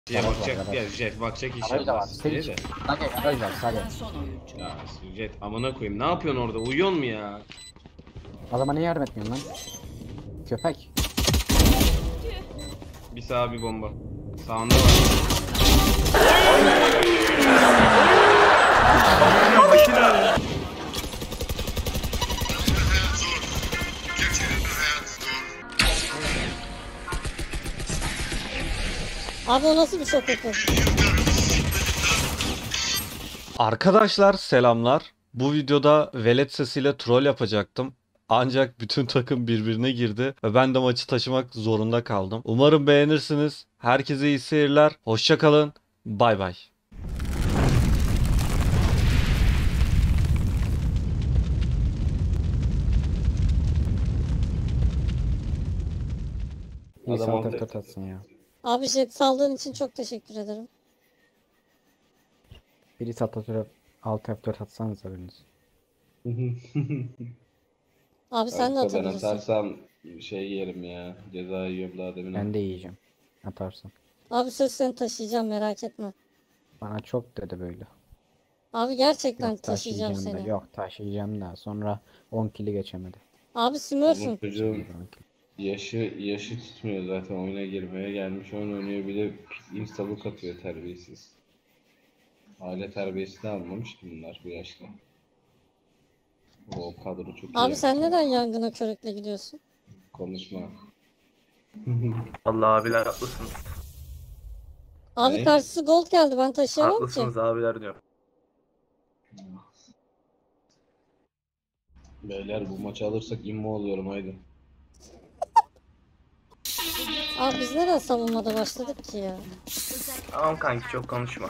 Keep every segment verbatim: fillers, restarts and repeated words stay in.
Ya Garaj var, bakacak garaj. ya Jet bakacak Garaj da var. inşallah. Diye de. Sadece garaj var sadece. Ya Jet amına koyayım. Ne yapıyorsun orada? Uyuyor mu ya? Adama niye yardım etmiyorsun lan? Köpek. Bir sağa bir bomba. Sağında var. Abi o nasıl bir şok yapıyor? Arkadaşlar selamlar. Bu videoda velet sesiyle troll yapacaktım. Ancak bütün takım birbirine girdi ve ben de maçı taşımak zorunda kaldım. Umarım beğenirsiniz. Herkese iyi seyirler. Hoşça kalın. Bay bay. İnsan Adam F dört atsın ya. Abi jet saldığın için çok teşekkür ederim. Biri satatürü altı F dört atsanız biriniz. Abi sen de Yoksa ben atabilirsin. atarsam şey yerim ya. Ceza yiyorum daha demin. Ben de yiyeceğim. Atarsın. Abi söz seni taşıyacağım merak etme. Bana çok dedi böyle. Abi gerçekten Yok taşıyacağım taşıyacağım da. seni. Yok taşıyacağım da. Sonra on kili geçemedi. Abi Bu smurf'ün. çocuğun yaşı yaşı tutmuyor zaten, oyuna girmeye gelmiş, oyun oynuyor, bir de instabuk atıyor terbiyesiz. Aile terbiyesini almamış ki bunlar bu yaşta. O kadro çok iyi. Abi sen yapmış. neden yangına körükle gidiyorsun? Konuşma. Allah abiler haklısınız. Abi Ne? karşısı gold geldi ben taşıyamam ki. Haklısınız abiler diyor. Beyler bu maçı alırsak immo oluyorum, haydi. Abi biz neden savunmada başladık ki ya? Tamam kanki çok konuşma.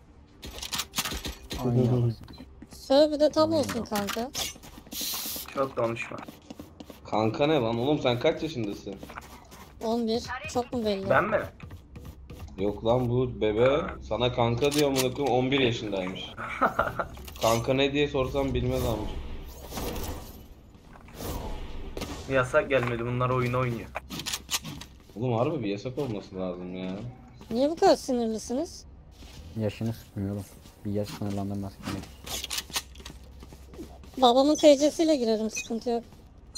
Aynen. Söyle bir de tam olsun kanka. Çok konuşma. Kanka ne lan oğlum, sen kaç yaşındasın? on bir. Çok mu belli? Ben mi? Yok lan, bu bebe sana kanka diyor, amına koyayım, on bir yaşındaymış. Kanka ne diye sorsam bilmez almış. Yasak gelmedi, bunlar oyunu oynuyor. Oğlum harbi bir yasak olması lazım ya. Niye bu kadar sinirlisiniz? Yaşını tutmuyorum. Bir yaş sınırlandırması gerek. Babamın T C'siyle girerim sıkıntı yok.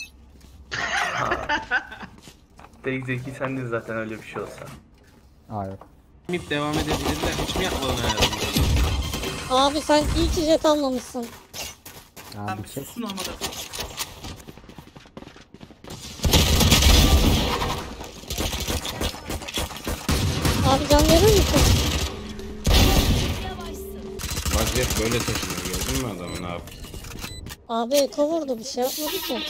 Tek zeki sendin zaten öyle bir şey olsa. Aa yok. Mip devam edebilirler. Hiç mi yapmadın hayatımda? Abi sen iyi ki jet almamışsın. Aa bir çek. Abi can verir misin? Vaziyet böyle taşınıyor, gördün mü adamı ne yaptı? Abi eko vurdu bir şey yapmadı ki.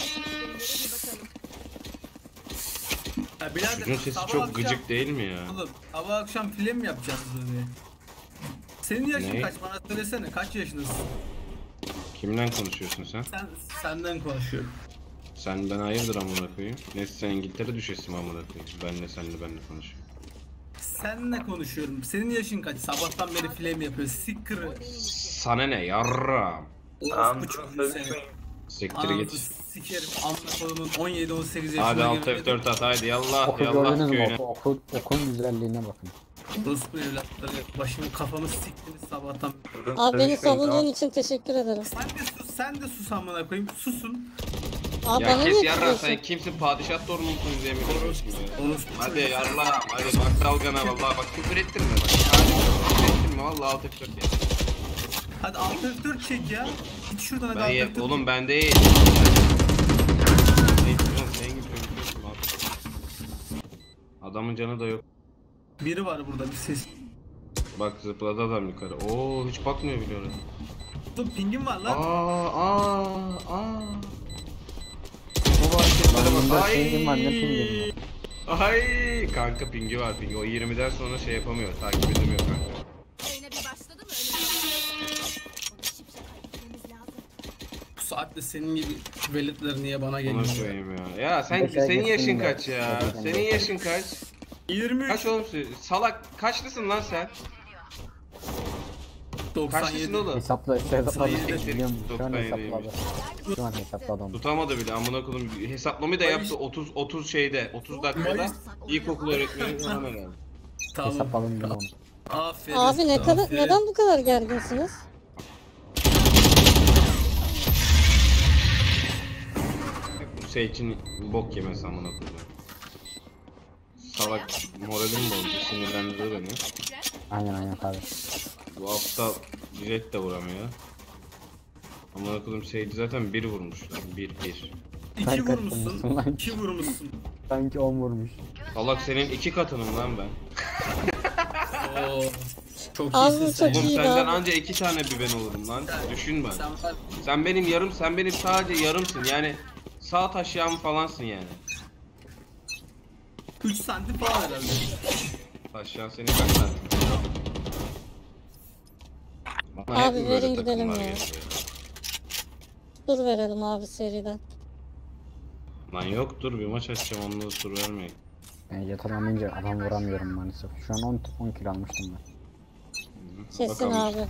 Ya birader, Çocuğun sesi sabah çok akşam- gıcık değil mi ya? Oğlum sabah akşam film mi yapacağız böyle? Senin yaşın Ne? kaç, bana söylesene, kaç yaşındasın? Kimden konuşuyorsun sen? Sen senden konuşuyorum. Senden hayırdır amına koyayım? Neyse sen İngiltere düşesin amına koyayım. Benle senle benle konuşuyorum. Seninle konuşuyorum. Senin yaşın kaç? Sabahtan beri film yapıyor. Sikkırı. Sana ne yarram? Tamam, Orospu çocuğu söyle. seni. Siktir Ananı git. sikerim. Amına kodumun on yedi on sekiz yaşına Hadi alt girmedi. F dört at, haydi yallah Oku yallah gördünüz mü? köyüne. Oku, oku, okun güzelliğine bakın. Orospu evlatları. Başımı kafamı siktiniz sabahtan. Abi beni savunduğun için teşekkür ederim. Sen de sus, sen de sus amına koyayım. Susun. Abi Ya bana kes niye yarram, kızıyorsun? sen kimsin, padişah torunu musun diye mi konuşuyorsun ya? Orospu Hadi çocuğu. yarram, hadi bak dalgana vallahi, bak küfür ettirme bak. Hadi küfür ettirme vallahi, alt F dört ya. Hadi alt F dört çek ya. Git şuradan hadi Ben alt ye, F dört. oğlum ben değil. Sen git adamın canı da yok. Biri var burada, bir ses. Bak zıpladı adam yukarı. Oo hiç bakmıyor bile oraya. Dur pingim var lan. Aa aa aa. Baba hareketlere Lan bak. bunda Ay. pingim var ne pingim var. Ay kanka pingi var pingi. O yirmiden sonra şey yapamıyor. Takip edemiyor kanka. Oyuna bir başladı mı önümüzde? Onu şipşe kaybetmemiz lazım. Bu saatte senin gibi veletler niye bana Ona geliyor? söyleyeyim ya. Ya sen Mesela senin yaşın geçsin kaç de. ya? Mesela Senin yaşın kaç? yirmi üç. Kaç oğlum sen? Salak kaçlısın lan sen? doksan Kaçlısın yedi. oğlum? Hesapla hesapladı. Sayı Biliyorum şu an doksan yediymiş. hesapladı. Şu an hesapladı onu. Tutamadı bile amına koydum. Hesaplamayı da yaptı otuz otuz şeyde otuz dakikada. İlkokul öğretmeni falan herhalde. Tamam. Hesap alın bunu. Aferin. Abi ne kadar aferin. neden bu kadar gerginsiniz? Bu Sage'in bok yemesi amına koyayım. Salak moralim bozdu, sinirlendirdi beni. Aynen aynen abi. Bu hafta Jet de vuramıyor. Amına koyayım Sage zaten bir vurmuşlar. Bir bir. İki Sen kaç vurmuşsun. vurmuşsun lan? İki vurmuşsun. Sanki on vurmuş. Salak senin iki katınım lan ben. Oo. Çok Abi iyisin bu sen. çok Oğlum iyi senden abi. anca iki tane bir ben olurum lan. Düşün ben. Sen var. Sen benim yarım, sen benim sadece yarımsın. Yani sağ taşıyağım falansın yani. üç santim falan herhalde. Taşıyan senin kaç santim? Bana hep Abi mi böyle verin gidelim takımlar ya. geliyor Dur verelim abi seriden. Lan yok dur bir maç açacağım onunla da tur vermeyin. Ben yatalamayınca adam vuramıyorum maalesef. Şu an on, on kill almıştım ben. Kesin Bakalım. abi.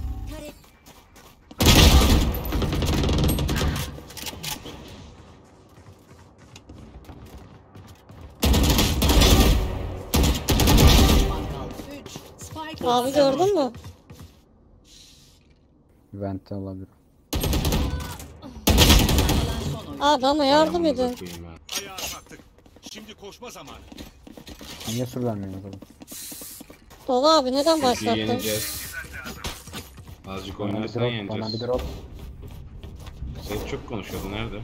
Abi gördün mü? Vent'te olabilir. Abi ama yardım Ayağımı edin. koyayım ya. Ayağa kalktık. Şimdi koşma zamanı. Niye sur vermiyorsunuz oğlum? Dolu abi neden Çünkü başlattın? yeneceğiz. Azıcık Bana bir oynarsan drop, bana yeneceğiz. bir drop. Sen çok konuşuyordu nerede?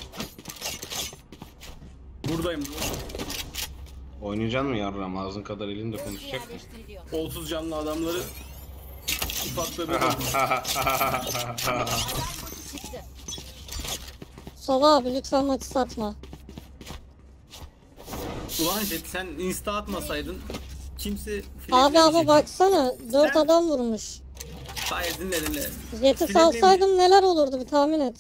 Buradayım. Oynayacaksın mı yarram? Ağzın kadar elinde konuşacak mı? otuz canlı adamları ufakta bir Sola abi lütfen maçı satma. Ulan Jet sen insta atmasaydın kimse Abi filmlemeyecek. ama baksana dört adam vurmuş. Hayır dinle dinle. Jet'i Filmlemeyecek. salsaydım neler olurdu bir tahmin et.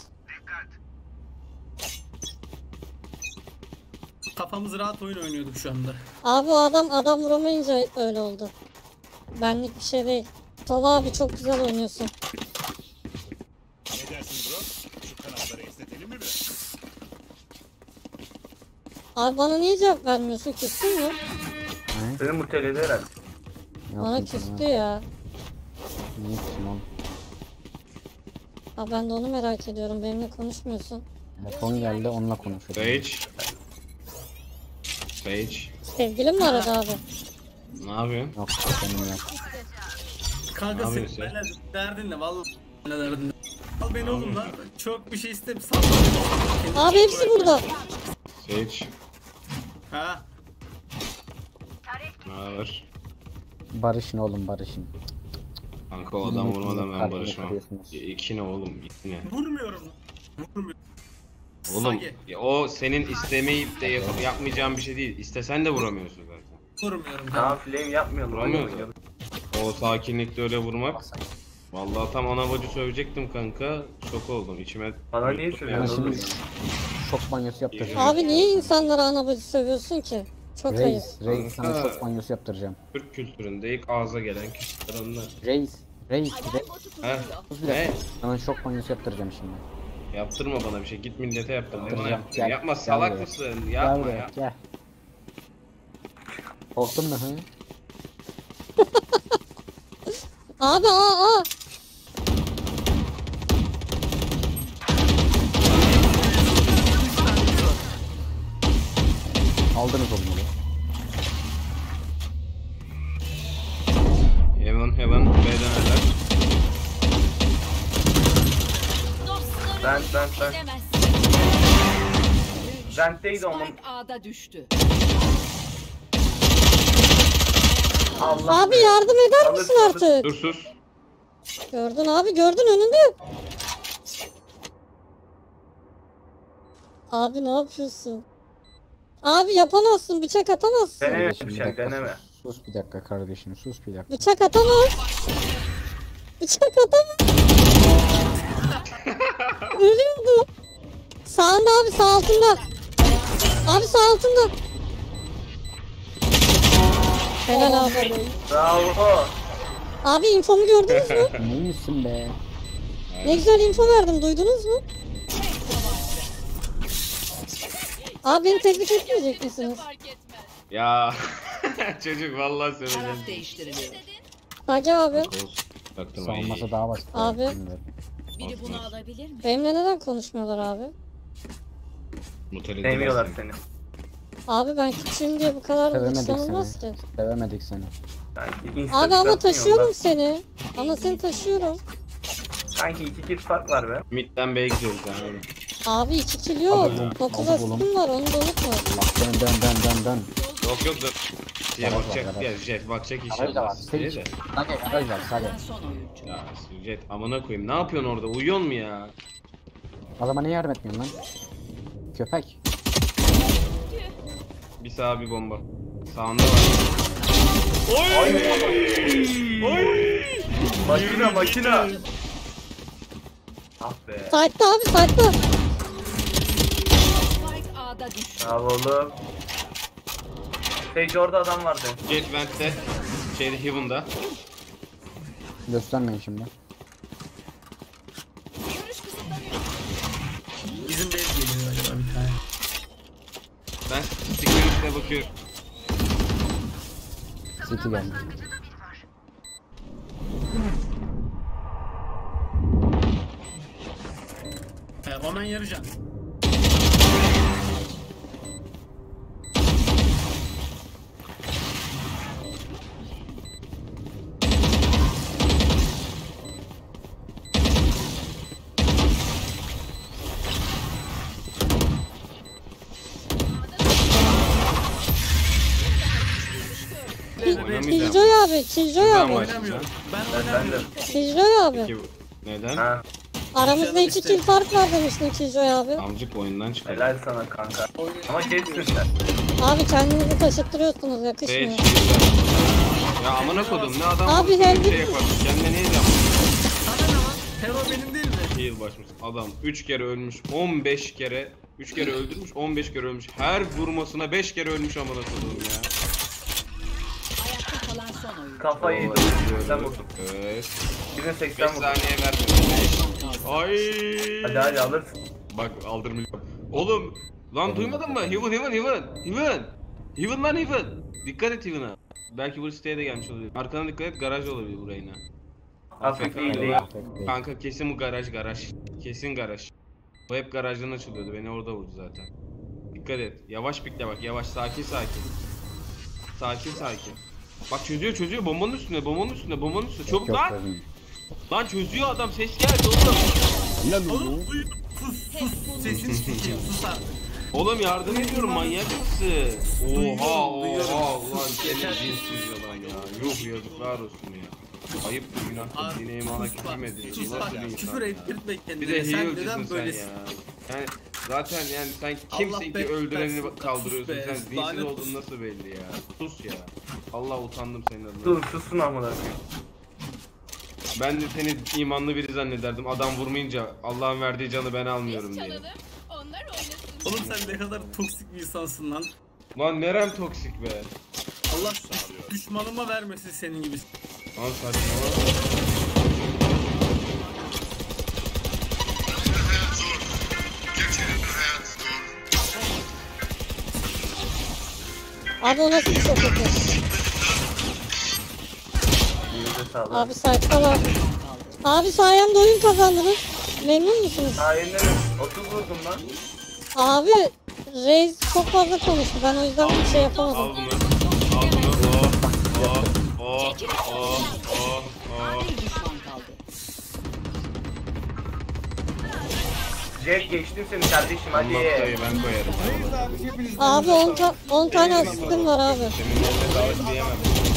Kafamız rahat oyun oynuyorduk şu anda. Abi o adam adam vuramayınca öyle oldu. Benlik bir şey değil. Sola abi çok güzel oynuyorsun. Ne dersin bro? Şu kanatları esnetelim mi biraz? Abi bana niye cevap vermiyorsun? Küstün mü? Seni muteledi herhalde. Ne Bana yapayım küstü sana? ya. Niye küstüm oğlum? Abi ben de onu merak ediyorum. Benimle konuşmuyorsun. Telefon geldi onunla konuşuyorum. Sage. Sage. Sevgilim mi aradı abi? Ne yapıyorsun? Yok benim yok. Kanka Ne senin yapıyorsun ya? benimle derdin ne vallahi benimle derdin ne. Al beni oğlum lan. Çok bir şey istem. Sal. Abi hepsi burada. Sage. Ha. Ne haber? Barışın oğlum barışın. Kanka o adam vurmadan ben Kalbini barışmam. kırıyorsunuz. İki ne oğlum? İki ne? Vurmuyorum. Vurmuyorum. Oğlum Sage. ya o senin istemeyip de yap- yapmayacağın bir şey değil. İstesen de vuramıyorsun zaten. Vurmuyorum. Tamam flame yapmayalım. Vuramıyoruz oynayalım. O sakinlikte öyle vurmak. Vallahi tam ana bacı sövecektim kanka. Şok oldum içime. Bana niye Ben söylüyorsun şimdi oğlum? şok banyosu yaptıracağım. Abi niye insanlara ana bacı sövüyorsun ki? Çok ayıp. Reis, reis sana Kanka. şok banyosu yaptıracağım. Türk kültüründe ilk ağza gelen kişiler onlar. Reis, reis, reis. He? Sus bir Ne? dakika. Sana şok banyosu yaptıracağım şimdi. Yaptırma bana bir şey. Git millete yaptır. Bana Yaptıracağım. yaptır. Gel, Yapma gel salak buraya. mısın? Gel Yapma buraya, ya. gel. Korktun mu hı? Abi aa aa. Aldınız oğlum onu. Heaven heaven B'den eller. Dostlarımı Ben ben ben. edemezsin. Vent'teydi onun. Spike A'da düştü. Allah. Abi yardım eder Alır, misin alır. artık? Dur sus. Gördün abi gördün önünde. Abi ne yapıyorsun? Abi yapamazsın bıçak atamazsın. Deneme Kardeşim, bir yapacağım dakika, deneme. Sus, sus bir dakika kardeşim, sus bir dakika. Bıçak atamaz. Bıçak atamaz. Ölüyordu. Sağında abi sağ altında. Abi sağ altında. Helal abi. Bravo. Abi infomu gördünüz mü? Neymişsin be? Ne güzel info verdim duydunuz mu? Abi beni tebrik etmeyecek misiniz? Fark etmez. Ya Çocuk vallahi söyleyeceğim. Taraf değiştiriliyor. Hadi abi. Olsun. Baktım ay. Savunması daha basit. Abi. Bilmiyorum. Biri bunu alabilir mi? Benimle neden konuşmuyorlar abi? Mutal Sevmiyorlar edilmezsin. seni. Abi ben küçüğüm diye bu kadar Sevemedik dışlanılmaz ki. Sevemedik seni. Sanki insta Abi ama atmıyorlar. taşıyorum seni. Ama seni taşıyorum. Sanki iki kill fark var be. Mid'den B'ye gidiyoruz yani. Abi iki kill yok. Abi, dokuz abi, oğlum. asistim var onu da unutma. Allah dön dön dön dön dön. Yok yok da. Diye Garaj var, bakacak garaj. ya Jet bakacak Garaj da inşallah. var. Diye Sage. de. Sage garaj var Sage. Kalan son oyuncu. Ya Jet amına koyayım ne yapıyorsun orada uyuyor mu ya? Adama niye yardım etmiyorsun lan? Köpek. Bir sağa bir bomba. Sağında var. Oy! Oy! Makina makina. Ah be. Site'da abi site'da. Spike A'da düştü. Bravo oğlum. Sage orada adam vardı. Jet Vent'te. Şeyde Heaven'da. Göstermeyin şimdi. Bizim base geliyor acaba bir tane. Ben Security'de bakıyorum. City geldi. He, Omen yarıcan. Oynamayacağım. Killjoy abi. Killjoy Buradan abi. başlayacağım. Ben Ben, ben de. Killjoy abi. Ki- Neden? Ha, Aramızda iki kill fark var demiştin Killjoy abi. Amcık oyundan çıkar. helal sana kanka. Ama geçsin sen. Abi kendinizi taşıttırıyorsunuz Şey, yakışmıyor. şey, ya amına kodum ne adam Abi vurursa helal bir şey yapar. Kendine niye yapar? Sana ne lan? Hero benim değil mi? Heal başmış. Adam üç kere ölmüş, on beş kere üç kere öldürmüş, on beş kere ölmüş. Her vurmasına beş kere ölmüş amına kodum ya. Ayakta kalan son oyuncu. Kafayı yedim. seksen vurdum. Evet. Birine beş seksen vurdum. saniye verdim. Ay. Hadi hadi alırsın. Bak aldırmayacağım. Oğlum lan duymadın mı? Heaven Heaven Heaven. Heaven. Heaven lan Heaven. Dikkat et Heaven'a. Belki bu siteye de gelmiş olabilir. Arkana dikkat et, garaj olabilir buraya yine. Hafif iyi değil. Kanka kesin bu garaj garaj. Kesin garaj. O hep garajdan açılıyordu. Beni orada vurdu zaten. Dikkat et. Yavaş pikle bak. Yavaş sakin sakin. Sakin sakin. Bak çözüyor çözüyor. Bombanın üstünde. Bombanın üstünde. Bombanın üstünde. Çabuk Yok lan. dedim. Lan çözüyor adam. Ses geldi oğlum. Oğlum uyu. Sus sus. Sesini sikeyim sus artık. Oğlum yardım ediyorum. Manyak mısın? Oha duyuyorum. oha. Ulan seni cinsiz yalan ya. Yuh yazıklar olsun ya. Ayıptır günahtır. Abi, Dine imana sus küfür bak, mü edilir? sus Nasıl bak, bir insan küfür ya? ettirtme Bir kendine. de Sen heal'cisin neden sen böylesin? ya. Yani zaten yani sen kimsin be- ki öldüreni sus kaldırıyorsun. be, Sen dinsiz lanet olduğun olsun. nasıl belli ya. Sus ya. Allah utandım senin adına. Dur susun amına koyayım. Ben de seni imanlı biri zannederdim. Adam vurmayınca Allah'ın verdiği canı ben almıyorum diye. Çalalım. Onlar oynasın. Oğlum sen ne kadar toksik bir insansın lan. Lan nerem toksik be. Allah düş- düşmanıma vermesin senin gibi. Lan saçmalama. Abi o nasıl bir şey kötü? Yüzde sağlık. Abi site'da var. Abi sayemde oyun kazandınız. Memnun musunuz? Sayende otuz vurdum lan. Abi Reis çok fazla konuştu. Ben o yüzden bir şey Al yapamadım. bunu. Al bunu. Oh. Oh. Oh. Oh. Oh. Oh. Bir düşman kaldı. Jet geçtim seni kardeşim hadi. Noktayı ben koyarım. Abi on, ta on tane asistim var abi. Senin eline davet diyemem.